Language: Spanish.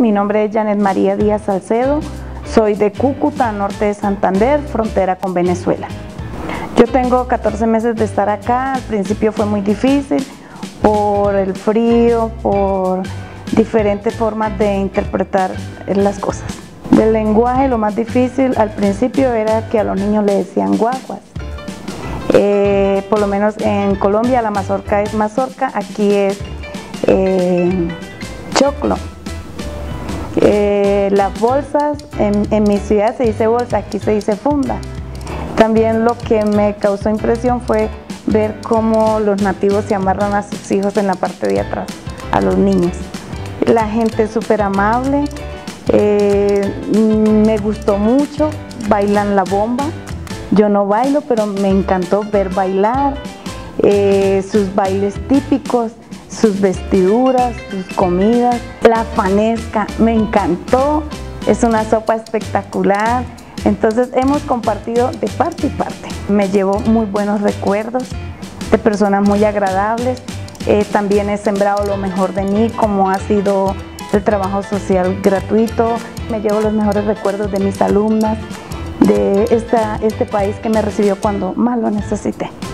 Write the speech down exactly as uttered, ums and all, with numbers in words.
mi nombre es Janet María Díaz Salcedo, soy de Cúcuta, norte de Santander, frontera con Venezuela. Yo tengo catorce meses de estar acá. Al principio fue muy difícil por el frío, por diferentes formas de interpretar las cosas. Del lenguaje, lo más difícil al principio era que a los niños le decían guaguas. Eh, por lo menos en Colombia la mazorca es mazorca, aquí es eh, choclo. Eh, las bolsas, en, en mi ciudad se dice bolsa, aquí se dice funda. También lo que me causó impresión fue ver cómo los nativos se amarran a sus hijos en la parte de atrás, a los niños. La gente es súper amable, eh, me gustó mucho, bailan la bomba. Yo no bailo, pero me encantó ver bailar, eh, sus bailes típicos, sus vestiduras, sus comidas. La fanesca me encantó, es una sopa espectacular. Entonces hemos compartido de parte y parte. Me llevo muy buenos recuerdos de personas muy agradables. Eh, también he sembrado lo mejor de mí, como ha sido el trabajo social gratuito. Me llevo los mejores recuerdos de mis alumnas, de esta, este país que me recibió cuando más lo necesité.